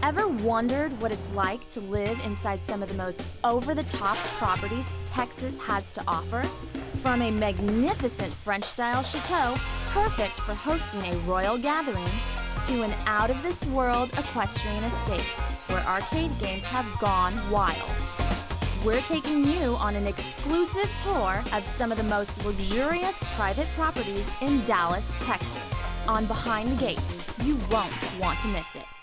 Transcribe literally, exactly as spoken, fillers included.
Ever wondered what it's like to live inside some of the most over-the-top properties Texas has to offer? From a magnificent French-style chateau, perfect for hosting a royal gathering, to an out-of-this-world equestrian estate where arcade games have gone wild. We're taking you on an exclusive tour of some of the most luxurious private properties in Dallas, Texas. On Behind the Gates, you won't want to miss it.